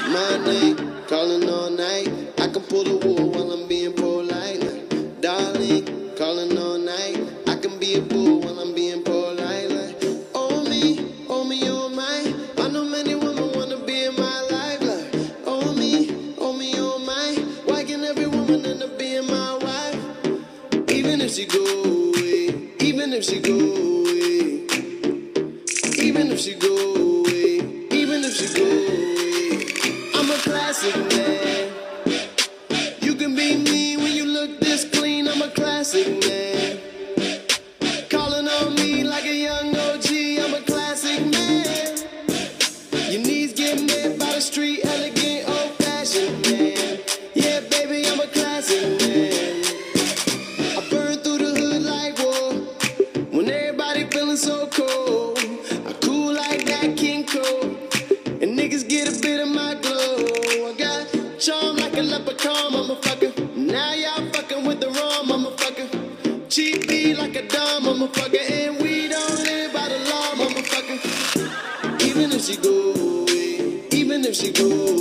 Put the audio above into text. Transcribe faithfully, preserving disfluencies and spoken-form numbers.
My name, calling all night. I can pull the wool while I'm being polite. Like, darling, calling all night. I can be a bull while I'm being polite. Like, oh me, oh me, oh my. I know many women wanna be in my life. Like, oh me, oh me, oh my. Why can every woman end up being my wife? Even if she go away, even if she go away, even if she go away, even if she go away, I'm a classic man. You can be mean when you look this clean. I'm a classic man. Calling on me like a young O G. I'm a classic man. Your knees get met by the street, elegant, old-fashioned man. Yeah, baby, I'm a classic man. I burn through the hood like war when everybody feeling so cold. I cool like that King Cole, and niggas get a bit of my glow. I got charm like a leprechaun, motherfucker. Now y'all fucking with the wrong motherfucker. Cheap beat like a dumb motherfucker, and we don't live by the law, motherfucker. Even if she go away, even if she go